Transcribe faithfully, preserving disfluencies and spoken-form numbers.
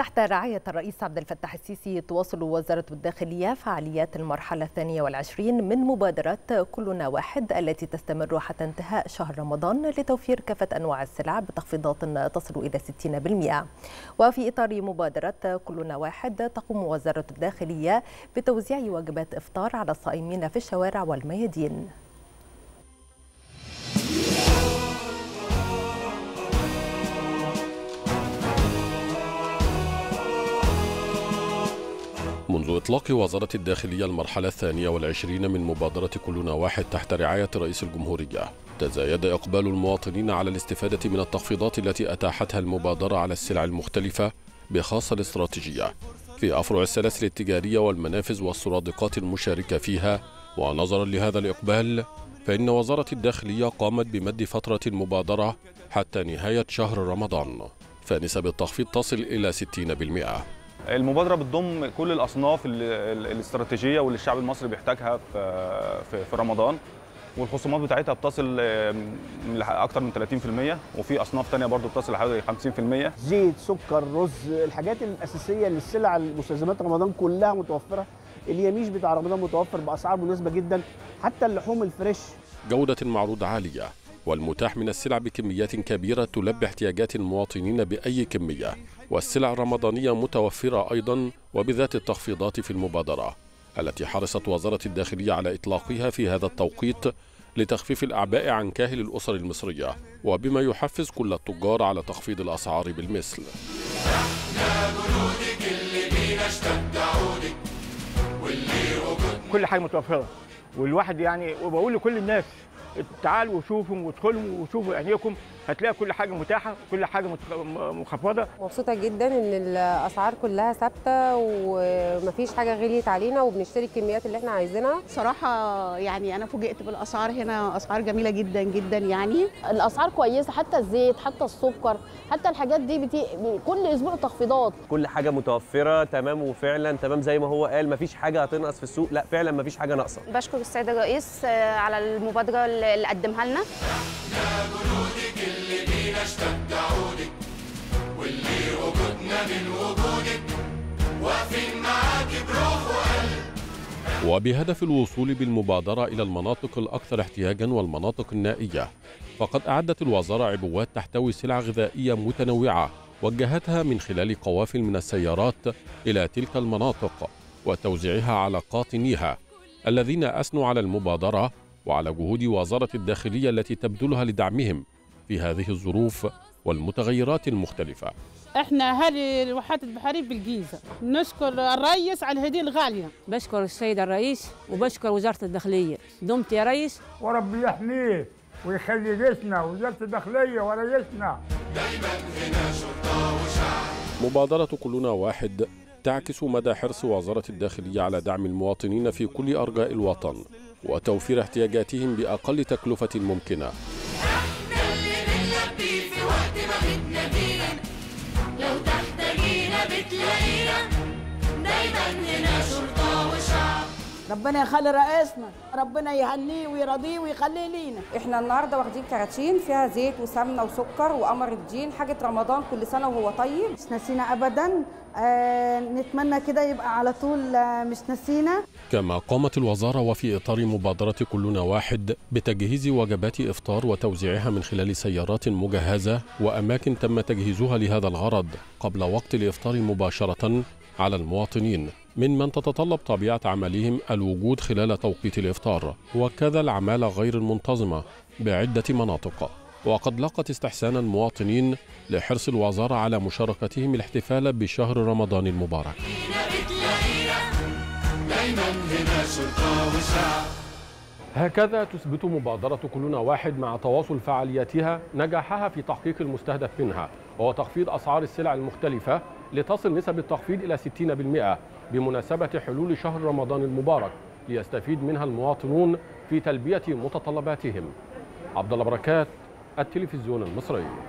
تحت رعاية الرئيس عبد الفتاح السيسي تواصل وزارة الداخلية فعاليات المرحلة الثانية والعشرين من مبادرة كلنا واحد التي تستمر حتى انتهاء شهر رمضان لتوفير كافة أنواع السلع بتخفيضات تصل إلى ستين بالمئة. وفي إطار مبادرة كلنا واحد تقوم وزارة الداخلية بتوزيع وجبات إفطار على الصائمين في الشوارع والميادين. منذ إطلاق وزارة الداخلية المرحلة الثانية والعشرين من مبادرة كلنا واحد تحت رعاية رئيس الجمهورية، تزايد إقبال المواطنين على الاستفادة من التخفيضات التي أتاحتها المبادرة على السلع المختلفة بخاصة الاستراتيجية في أفرع السلاسل التجارية والمنافذ والسرادقات المشاركة فيها. ونظرا لهذا الإقبال فإن وزارة الداخلية قامت بمد فترة المبادرة حتى نهاية شهر رمضان، فنسب التخفيض تصل إلى ستين بالمئة. المبادرة بتضم كل الأصناف الاستراتيجية واللي الشعب المصري بيحتاجها في في رمضان، والخصومات بتاعتها بتصل أكثر من ثلاثين بالمئة، وفي أصناف تانية برضو بتصل حوالي خمسين بالمئة. زيت، سكر، رز، الحاجات الأساسية للسلع المستلزمات رمضان كلها متوفرة. اليميش بتاع رمضان متوفر بأسعار مناسبة جدا، حتى اللحوم الفريش. جودة المعروض عالية، والمتاح من السلع بكميات كبيرة تلبي احتياجات المواطنين بأي كمية، والسلع الرمضانية متوفرة أيضا وبذات التخفيضات في المبادرة التي حرصت وزارة الداخلية على إطلاقها في هذا التوقيت لتخفيف الأعباء عن كاهل الأسر المصرية، وبما يحفز كل التجار على تخفيض الأسعار بالمثل. كل حاجة متوفرة، والواحد يعني وبقول لكل الناس تعالوا وشوفوا وادخلوا وشوفوا عينيكم، هتلاقي كل حاجه متاحه، كل حاجه مخفضه. مبسوطه جدا ان الاسعار كلها ثابته ومفيش حاجه غليت علينا، وبنشتري الكميات اللي احنا عايزينها. صراحه يعني انا فوجئت بالاسعار هنا، اسعار جميله جدا جدا. يعني الاسعار كويسه، حتى الزيت، حتى السكر، حتى الحاجات دي بتي... كل اسبوع تخفيضات. كل حاجه متوفره تمام، وفعلا تمام زي ما هو قال، مفيش حاجه هتنقص في السوق، لا فعلا مفيش حاجه ناقصه. بشكر السيد الرئيس على المبادره اللي قدمها لنا. اللي بينا اشتد عودك، واللي وجودنا من وجودك، واقفين معاك بروح وقلب. وبهدف الوصول بالمبادرة إلى المناطق الأكثر احتياجا والمناطق النائية، فقد أعدت الوزارة عبوات تحتوي سلع غذائية متنوعة وجهتها من خلال قوافل من السيارات إلى تلك المناطق وتوزيعها على قاطنيها الذين أثنوا على المبادرة وعلى جهود وزارة الداخلية التي تبذلها لدعمهم في هذه الظروف والمتغيرات المختلفة. احنا اهالي الواحات البحرية بالجيزة نشكر الرئيس على الهدية الغالية. بشكر السيد الرئيس وبشكر وزارة الداخلية. دمت يا ريس، وربي يحميه ويخلي جيشنا ووزارة الداخلية ورئيسنا. دايما هنا شرطة وشعب. مبادرة كلنا واحد تعكس مدى حرص وزارة الداخلية على دعم المواطنين في كل أرجاء الوطن وتوفير احتياجاتهم بأقل تكلفة ممكنة. احنا اللي بنلبي في وقت ما بتنادينا، لو تحتاجينا بتلاقينا، دايما هنا شرطة وشعب. ربنا يخلي رئيسنا، ربنا يهنيه ويرضيه ويخليه لينا. احنا النهارده واخدين كراتين فيها زيت وسمنه وسكر وقمر الدين، حاجه رمضان كل سنه وهو طيب. مش ناسينا ابدا، آه نتمنى كده يبقى على طول آه مش ناسينا. كما قامت الوزارة وفي إطار مبادرة كلنا واحد بتجهيز وجبات إفطار وتوزيعها من خلال سيارات مجهزة وأماكن تم تجهيزها لهذا الغرض قبل وقت الإفطار مباشرة على المواطنين ممن تتطلب طبيعة عملهم الوجود خلال توقيت الإفطار، وكذا العمالة غير المنتظمة بعدة مناطق. وقد لاقت استحسان المواطنين لحرص الوزارة على مشاركتهم الاحتفال بشهر رمضان المبارك. هكذا تثبت مبادرة كلنا واحد مع تواصل فعالياتها نجاحها في تحقيق المستهدف منها، وهو تخفيض أسعار السلع المختلفة لتصل نسب التخفيض إلى ستين بالمئة بمناسبة حلول شهر رمضان المبارك، ليستفيد منها المواطنون في تلبية متطلباتهم. عبد الله بركات، التلفزيون المصري.